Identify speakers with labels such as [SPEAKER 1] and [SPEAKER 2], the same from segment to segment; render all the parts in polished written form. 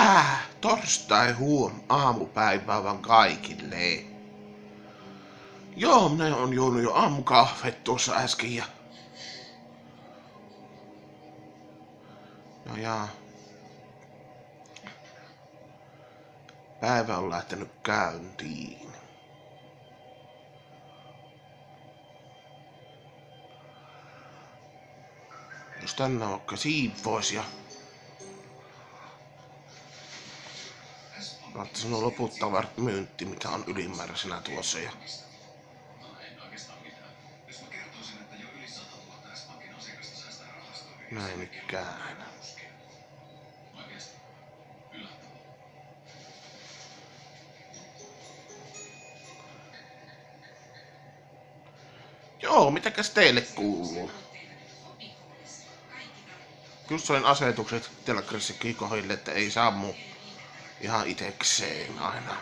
[SPEAKER 1] Hyvää aamupäivää vaan kaikille. Joo, minä on juonut jo aamukahvet tuossa äsken ja päivä on lähtenyt käyntiin. Jos tänne vaikka siivois ja laittaisin nuo loput tavarat myynti, mitä on ylimääräisenä tuossa ja näin ikään. Joo, mitäkäs teille kuuluu? Just olin asetukset telkkarissa kohdille, että ei sammu ihan itekseen aina.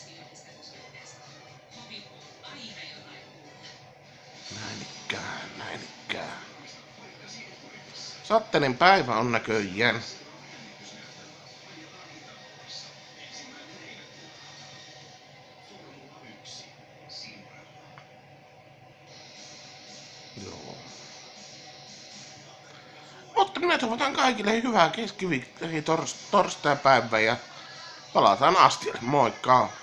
[SPEAKER 1] Näin ikään. Sateinen päivä on näköjään. Joo. Mutta minä toivotan kaikille hyvää torstai-päivää ja palataan astialle. Moikka!